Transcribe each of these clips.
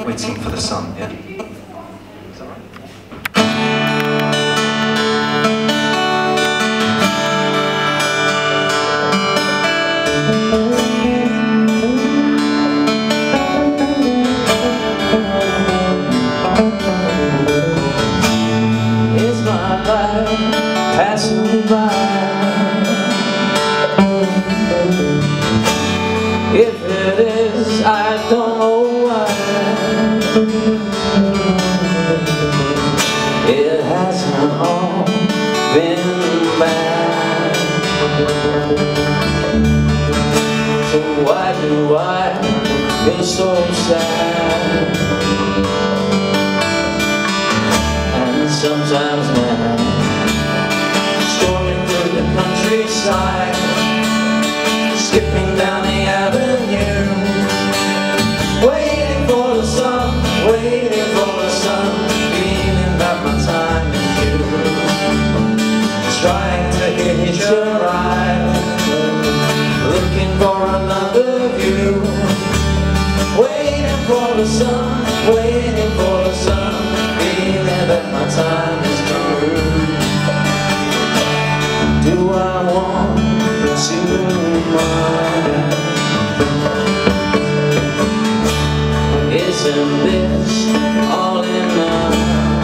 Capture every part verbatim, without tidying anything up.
Waiting for the sun, yeah? Is that right? Is my life passing by? If it is, I don't know why. It hasn't all been bad. So why do I feel so sad? And sometimes mad, storming through the countryside, skipping down the avenue, waiting for the sun, waiting for the sun, feeling that my time is due, trying to hitch a ride, looking for another view, waiting for the sun, waiting for the sun, feeling that my time is through. Do I want to mind? Isn't this all enough?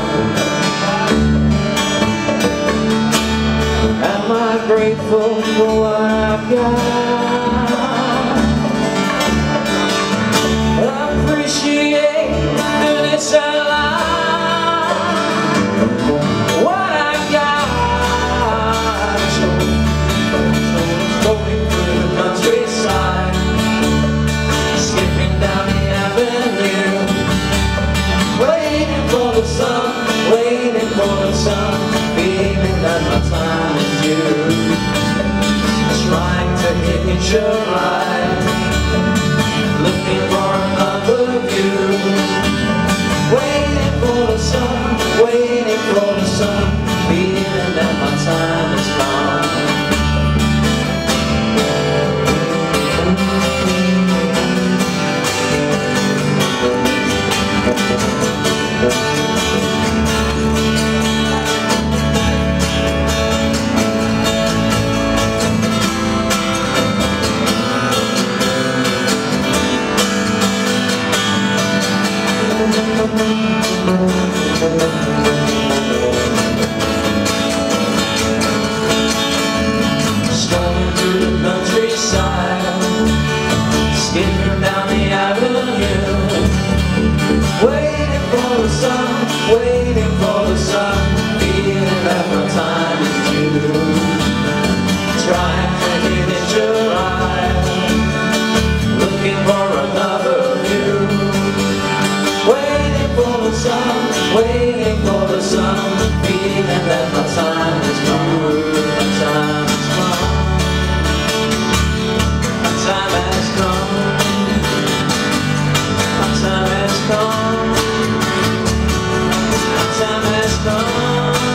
Am I grateful for what I've got? Appreciate that it's alive, what I got. So, so going through the countryside, skipping down the avenue, waiting for the sun, waiting for the sun, feeling that my time is due, trying to hitch a ride, looking for another view, waiting for the sun, waiting for the sun, feeling that my time is gone. Storming through the countryside, skipping down the avenue, waiting for the sun, waiting for the sun, feeling that my time is due, trying to hitch a ride, looking for another view, waiting for the sun, waiting for the sun, feeling that my time is through, my time is gone, my time has come, my time has come, my time has come.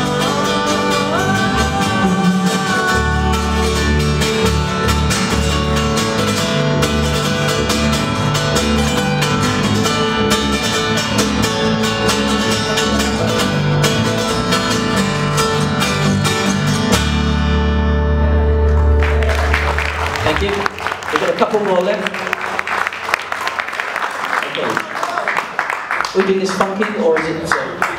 Thank you. We've got a couple more left. Okay. We do this funky, or is it? Sorry.